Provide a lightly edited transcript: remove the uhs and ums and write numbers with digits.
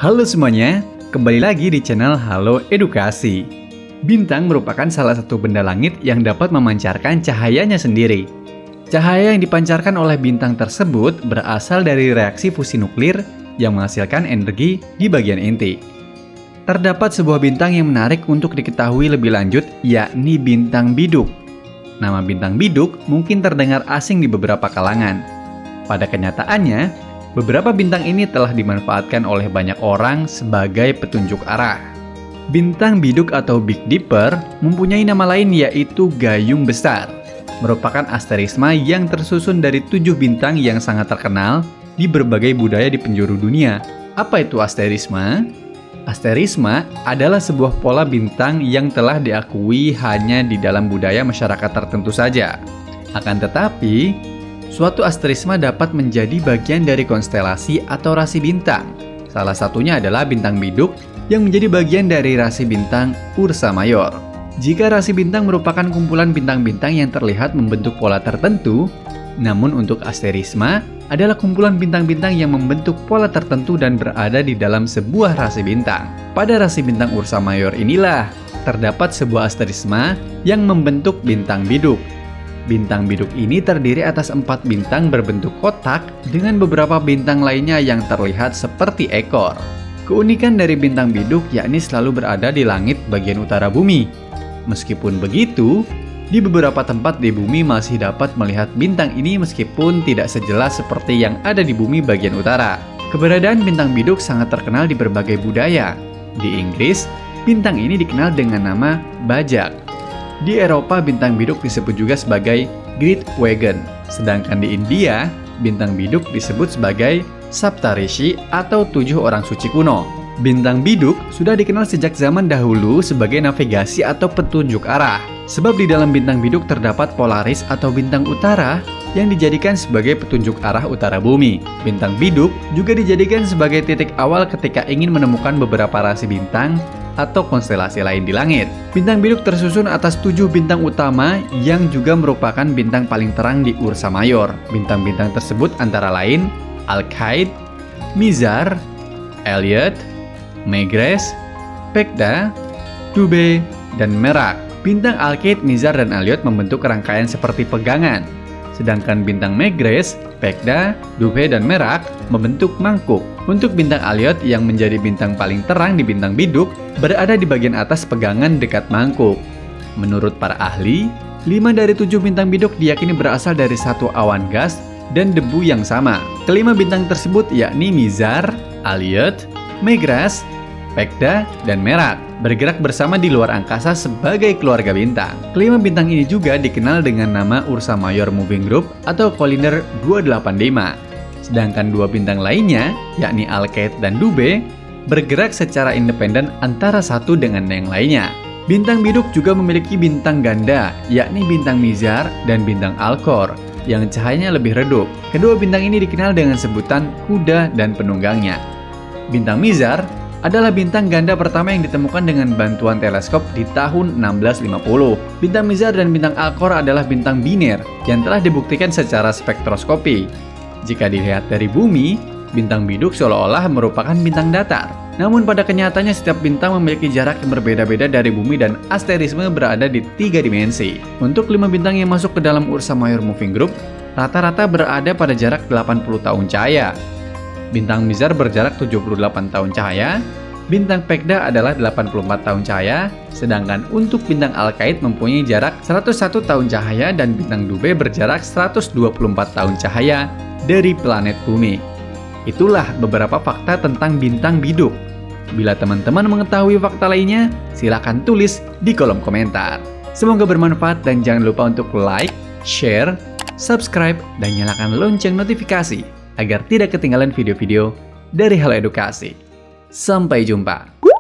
Halo semuanya, kembali lagi di channel Halo Edukasi. Bintang merupakan salah satu benda langit yang dapat memancarkan cahayanya sendiri. Cahaya yang dipancarkan oleh bintang tersebut berasal dari reaksi fusi nuklir yang menghasilkan energi di bagian inti. Terdapat sebuah bintang yang menarik untuk diketahui lebih lanjut, yakni bintang biduk. Nama bintang biduk mungkin terdengar asing di beberapa kalangan. Pada kenyataannya, beberapa bintang ini telah dimanfaatkan oleh banyak orang sebagai petunjuk arah. Bintang biduk atau Big Dipper mempunyai nama lain yaitu gayung besar. Merupakan asterisma yang tersusun dari 7 bintang yang sangat terkenal di berbagai budaya di penjuru dunia. Apa itu asterisma? Asterisma adalah sebuah pola bintang yang telah diakui hanya di dalam budaya masyarakat tertentu saja. Akan tetapi, suatu asterisma dapat menjadi bagian dari konstelasi atau rasi bintang. Salah satunya adalah bintang biduk yang menjadi bagian dari rasi bintang Ursa Mayor. Jika rasi bintang merupakan kumpulan bintang-bintang yang terlihat membentuk pola tertentu, namun untuk asterisma adalah kumpulan bintang-bintang yang membentuk pola tertentu dan berada di dalam sebuah rasi bintang. Pada rasi bintang Ursa Mayor inilah terdapat sebuah asterisma yang membentuk bintang biduk. Bintang biduk ini terdiri atas 4 bintang berbentuk kotak dengan beberapa bintang lainnya yang terlihat seperti ekor. Keunikan dari bintang biduk yakni selalu berada di langit bagian utara bumi. Meskipun begitu, di beberapa tempat di bumi masih dapat melihat bintang ini meskipun tidak sejelas seperti yang ada di bumi bagian utara. Keberadaan bintang biduk sangat terkenal di berbagai budaya. Di Inggris, bintang ini dikenal dengan nama bajak. Di Eropa, bintang biduk disebut juga sebagai Great Wagon. Sedangkan di India, bintang biduk disebut sebagai Saptarishi atau 7 orang suci kuno. Bintang biduk sudah dikenal sejak zaman dahulu sebagai navigasi atau petunjuk arah. Sebab di dalam bintang biduk terdapat Polaris atau bintang utara yang dijadikan sebagai petunjuk arah utara bumi. Bintang biduk juga dijadikan sebagai titik awal ketika ingin menemukan beberapa rasi bintang atau konstelasi lain di langit. Bintang biduk tersusun atas 7 bintang utama yang juga merupakan bintang paling terang di Ursa Mayor. Bintang-bintang tersebut antara lain Alkaid, Mizar, Elliot, Megrez, Pegda, Dubhe, dan Merak. Bintang Alkaid, Mizar, dan Elliot membentuk rangkaian seperti pegangan. Sedangkan bintang Megrez, Pegda, Dubhe, dan Merak membentuk mangkuk. Untuk bintang Elliot yang menjadi bintang paling terang di bintang biduk berada di bagian atas pegangan dekat mangkuk. Menurut para ahli, 5 dari 7 bintang biduk diyakini berasal dari satu awan gas dan debu yang sama. Kelima bintang tersebut yakni Mizar, Elliot, Megrez, Pegda, dan Merak bergerak bersama di luar angkasa sebagai keluarga bintang. Kelima bintang ini juga dikenal dengan nama Ursa Mayor Moving Group atau Collinder 285. Sedangkan 2 bintang lainnya, yakni Alkaid dan Dubhe, bergerak secara independen antara satu dengan yang lainnya. Bintang biduk juga memiliki bintang ganda, yakni bintang Mizar dan bintang Alcor, yang cahayanya lebih redup. Kedua bintang ini dikenal dengan sebutan kuda dan penunggangnya. Bintang Mizar adalah bintang ganda pertama yang ditemukan dengan bantuan teleskop di tahun 1650. Bintang Mizar dan bintang Alcor adalah bintang biner yang telah dibuktikan secara spektroskopi. Jika dilihat dari bumi, bintang biduk seolah-olah merupakan bintang datar. Namun pada kenyataannya setiap bintang memiliki jarak yang berbeda-beda dari bumi dan asterisme berada di 3 dimensi. Untuk 5 bintang yang masuk ke dalam Ursa Mayor Moving Group, rata-rata berada pada jarak 80 tahun cahaya. Bintang Mizar berjarak 78 tahun cahaya, bintang Pegda adalah 84 tahun cahaya, sedangkan untuk bintang Alkaid mempunyai jarak 101 tahun cahaya dan bintang Dubhe berjarak 124 tahun cahaya dari planet bumi. Itulah beberapa fakta tentang bintang biduk. Bila teman-teman mengetahui fakta lainnya, silakan tulis di kolom komentar. Semoga bermanfaat dan jangan lupa untuk like, share, subscribe, dan nyalakan lonceng notifikasi agar tidak ketinggalan video-video dari Halo Edukasi. Sampai jumpa.